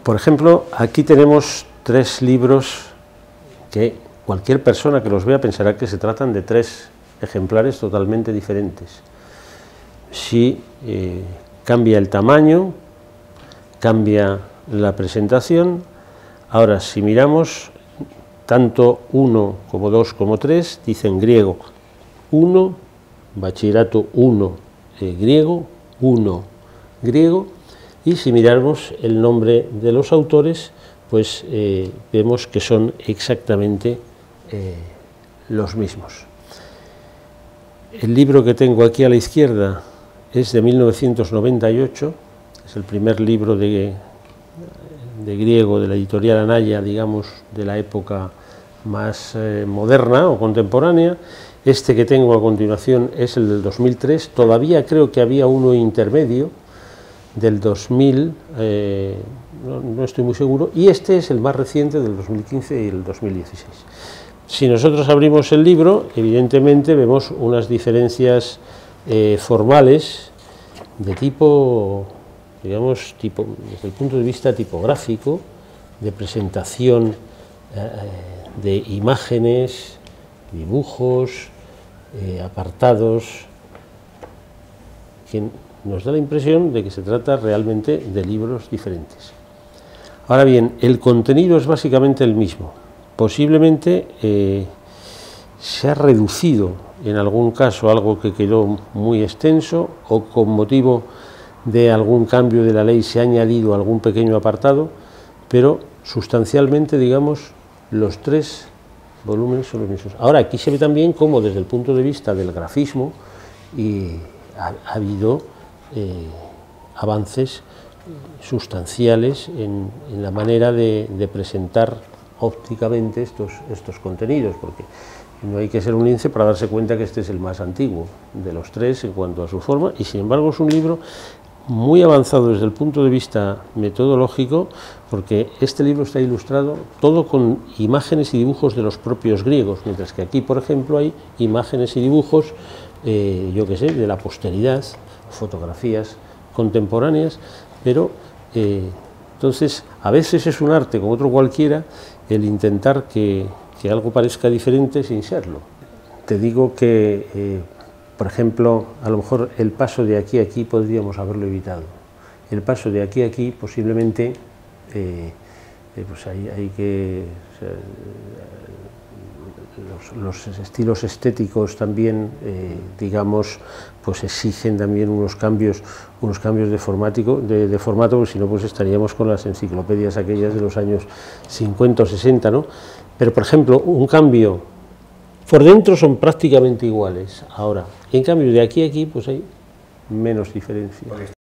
Por ejemplo, aquí tenemos 3 libros que cualquier persona que los vea pensará que se tratan de 3 ejemplares totalmente diferentes. Si cambia el tamaño, cambia la presentación. Ahora, si miramos, tanto 1 como 2 como 3 dicen griego 1, bachillerato 1 griego, 1 griego, y si miramos el nombre de los autores, pues vemos que son exactamente los mismos. El libro que tengo aquí a la izquierda es de 1998, es el primer libro de griego de la editorial Anaya, digamos, de la época más moderna o contemporánea. Este que tengo a continuación es el del 2003, todavía creo que había uno intermedio del 2000, no estoy muy seguro, y este es el más reciente del 2015 y el 2016. Si nosotros abrimos el libro, evidentemente vemos unas diferencias formales de tipo, digamos, desde el punto de vista tipográfico, de presentación de imágenes, dibujos, apartados, que nos da la impresión de que se trata realmente de libros diferentes. Ahora bien, el contenido es básicamente el mismo. Posiblemente se ha reducido en algún caso algo que quedó muy extenso, o con motivo de algún cambio de la ley se ha añadido algún pequeño apartado, pero sustancialmente, digamos, los 3 volúmenes son los mismos. Ahora, aquí se ve también cómo desde el punto de vista del grafismo ha habido avances sustanciales en la manera de presentar ópticamente estos contenidos, porque no hay que ser un lince para darse cuenta que este es el más antiguo de los 3 en cuanto a su forma, y sin embargo es un libro muy avanzado desde el punto de vista metodológico, porque este libro está ilustrado todo con imágenes y dibujos de los propios griegos, mientras que aquí, por ejemplo, hay imágenes y dibujos, yo qué sé, de la posteridad, fotografías contemporáneas, pero entonces a veces es un arte como otro cualquiera el intentar que algo parezca diferente sin serlo. Te digo que por ejemplo, a lo mejor el paso de aquí a aquí podríamos haberlo evitado. El paso de aquí a aquí posiblemente, pues hay que... O sea, los estilos estéticos también, digamos, pues exigen también unos cambios de formato, porque si no, pues estaríamos con las enciclopedias aquellas de los años 50 o 60, ¿no? Pero, por ejemplo, un cambio... Por dentro son prácticamente iguales ahora, en cambio de aquí a aquí pues hay menos diferencia.